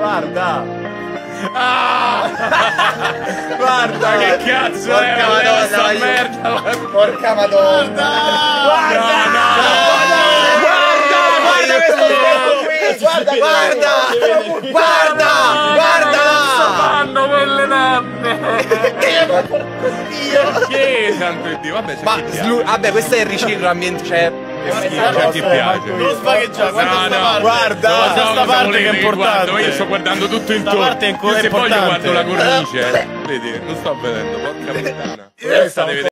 Guarda! Guarda che cazzo è questa merda! Porca madonna! Guarda! Guarda questo qui! Guarda! Guarda! Guarda! Fanno quelle nappe! Perché santo Dio? Vabbè, Vabbè, questo è il riciclo ambiente, cioè. a chi piace. Non sbagheggiare, guarda Guarda! questa parte che è importante. Io sto guardando tutto intorno. Parte è Io se voglio importante. guardo la cornice. Vedi, non sto vedendo, porca puttana.